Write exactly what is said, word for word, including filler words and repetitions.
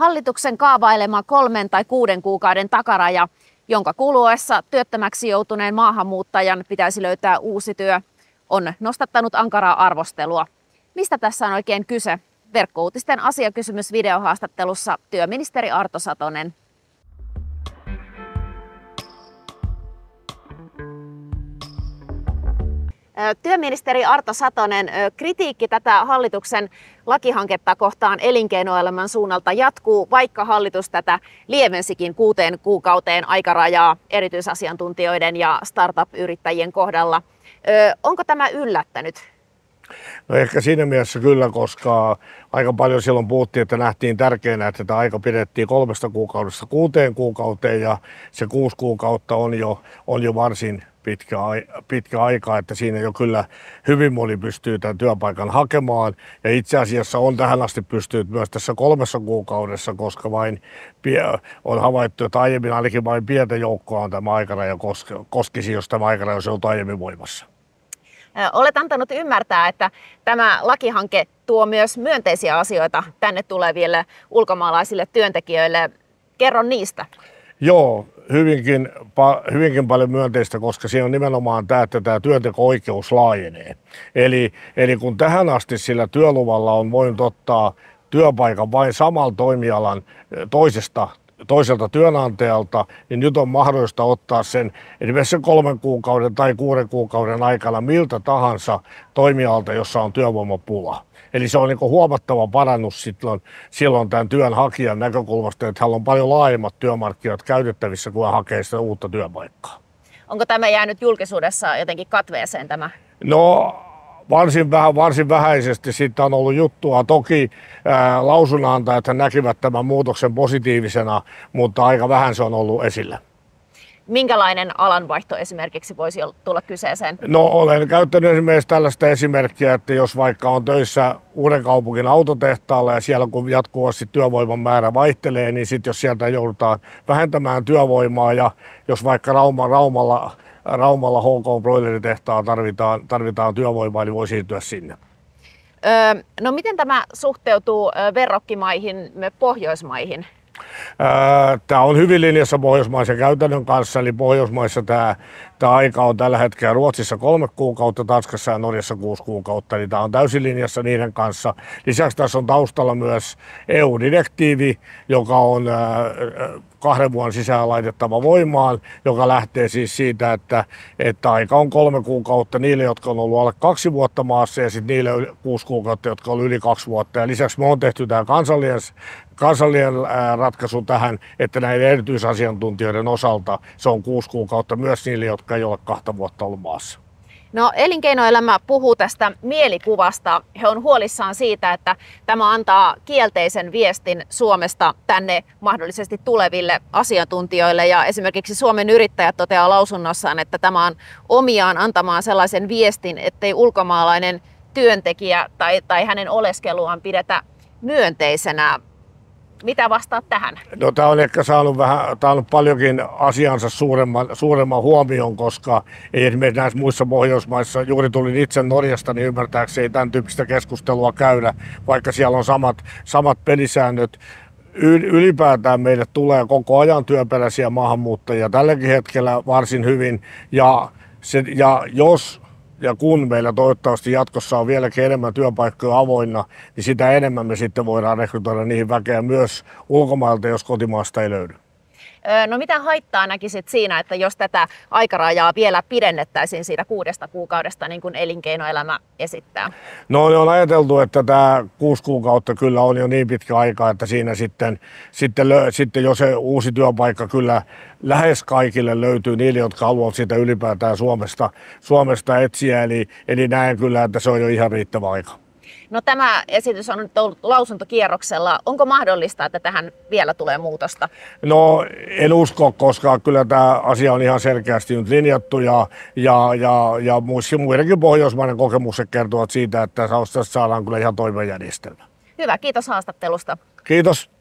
Hallituksen kaavailema kolmen tai kuuden kuukauden takaraja, jonka kuluessa työttömäksi joutuneen maahanmuuttajan pitäisi löytää uusi työ, on nostattanut ankaraa arvostelua. Mistä tässä on oikein kyse? Verkkouutisten asiakysymys videohaastattelussa työministeri Arto Satonen. Työministeri Arto Satonen, kritiikki tätä hallituksen lakihanketta kohtaan elinkeinoelämän suunnalta jatkuu, vaikka hallitus tätä lievensikin kuuteen kuukauteen aikarajaa erityisasiantuntijoiden ja startup-yrittäjien kohdalla. Onko tämä yllättänyt? No ehkä siinä mielessä kyllä, koska aika paljon silloin puhuttiin, että nähtiin tärkeänä, että tätä aika pidettiin kolmesta kuukaudesta kuuteen kuukauteen ja se kuusi kuukautta on jo, on jo varsin pitkä, pitkä aika, että siinä jo kyllä hyvin moni pystyy tämän työpaikan hakemaan ja itse asiassa on tähän asti pystynyt myös tässä kolmessa kuukaudessa, koska vain on havaittu, että aiemmin ainakin vain pientä joukkoa on tämä aikaraja koskisi, jos tämä aikaraja olisi ollut aiemmin voimassa. Olet antanut ymmärtää, että tämä lakihanke tuo myös myönteisiä asioita tänne tuleville ulkomaalaisille työntekijöille. Kerro niistä. Joo, hyvinkin, hyvinkin paljon myönteistä, koska siinä on nimenomaan tämä, että tämä työnteko-oikeus laajenee. Eli, eli kun tähän asti sillä työluvalla on voinut ottaa työpaikan vain saman toimialan toisesta toiselta työnantajalta, niin nyt on mahdollista ottaa sen esimerkiksi kolmen kuukauden tai kuuden kuukauden aikana miltä tahansa toimialalta, jossa on työvoimapula. Eli se on niin kuin huomattava parannus silloin, silloin tämän työnhakijan näkökulmasta, että hänellä on paljon laajemmat työmarkkinat käytettävissä, kun hän hakee sitä uutta työpaikkaa. Onko tämä jäänyt julkisuudessa jotenkin katveeseen tämä? No, Varsin, vähän, varsin vähäisesti siitä on ollut juttua. Toki ää, lausunnonantajat näkivät tämän muutoksen positiivisena, mutta aika vähän se on ollut esillä. Minkälainen alanvaihto esimerkiksi voisi tulla kyseeseen? No olen käyttänyt esimerkiksi tällaista esimerkkiä, että jos vaikka on töissä Uudenkaupungin autotehtaalla ja siellä kun jatkuvasti työvoiman määrä vaihtelee, niin sitten jos sieltä joudutaan vähentämään työvoimaa ja jos vaikka Rauma, Raumalla Raumalla H K broileritehtaalla tarvitaan, tarvitaan työvoimaa, niin voi siirtyä sinne. Öö, no miten tämä suhteutuu verrokkimaihin, Pohjoismaihin? Tämä on hyvin linjassa pohjoismaisen käytännön kanssa, eli Pohjoismaissa tämä, tämä aika on tällä hetkellä Ruotsissa kolme kuukautta, Tanskassa ja Norjassa kuusi kuukautta, eli tämä on täysin linjassa niiden kanssa. Lisäksi tässä on taustalla myös E U-direktiivi, joka on kahden vuoden sisään laitettava voimaan, joka lähtee siis siitä, että, että aika on kolme kuukautta niille, jotka on ollut alle kaksi vuotta maassa ja sitten niille kuusi kuukautta, jotka on ollut yli kaksi vuotta. Ja lisäksi me on tehty tämä kansallinen, kansallinen ratkaisu tähän, että näiden erityisasiantuntijoiden osalta se on kuusi kuukautta myös niille, jotka ei ole kahta vuotta ollut maassa. No, elinkeinoelämä puhuu tästä mielikuvasta. He on huolissaan siitä, että tämä antaa kielteisen viestin Suomesta tänne mahdollisesti tuleville asiantuntijoille. Ja esimerkiksi Suomen Yrittäjät toteaa lausunnossaan, että tämä on omiaan antamaan sellaisen viestin, ettei ulkomaalainen työntekijä tai, tai hänen oleskeluaan pidetä myönteisenä. Mitä vastaat tähän? No, tämä on ehkä saanut, vähän, tämä on paljonkin asiansa suuremman, suuremman huomion, koska ei esimerkiksi näissä muissa Pohjoismaissa, juuri tulin itse Norjasta, niin ymmärtääkseni ei tämän tyyppistä keskustelua käydä, vaikka siellä on samat, samat pelisäännöt. Ylipäätään meille tulee koko ajan työperäisiä maahanmuuttajia tälläkin hetkellä varsin hyvin, ja, se, ja jos ja kun meillä toivottavasti jatkossa on vieläkin enemmän työpaikkoja avoinna, niin sitä enemmän me sitten voidaan rekrytoida niihin väkeä myös ulkomailta, jos kotimaasta ei löydy. No mitä haittaa näkisit siinä, että jos tätä aikarajaa vielä pidennettäisiin siitä kuudesta kuukaudesta, niin kuin elinkeinoelämä esittää? No, ne on ajateltu, että tämä kuusi kuukautta kyllä on jo niin pitkä aika, että siinä sitten, sitten, sitten jo se uusi työpaikka kyllä lähes kaikille löytyy niille, jotka haluavat sitä ylipäätään Suomesta, Suomesta etsiä. Eli, eli näen kyllä, että se on jo ihan riittävä aika. No, tämä esitys on nyt ollut lausuntokierroksella. Onko mahdollista, että tähän vielä tulee muutosta? No, en usko, koska kyllä tämä asia on ihan selkeästi nyt linjattu ja, ja, ja, ja muidenkin Pohjoismaiden kokemukset kertovat siitä, että tästä saadaan kyllä ihan toimiva järjestelmä. Hyvä, kiitos haastattelusta. Kiitos.